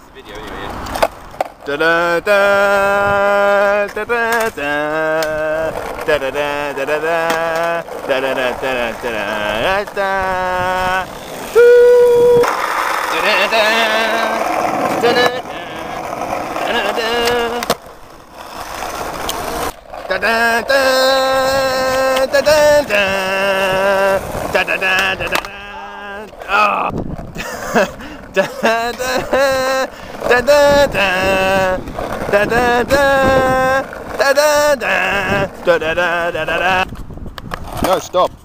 the video anyway. Da da da da da da da da da da da da da da da da. Da da da da da da da da da da da da da da. Oh. Da da da da da da da da da da da da da da da. No, stop.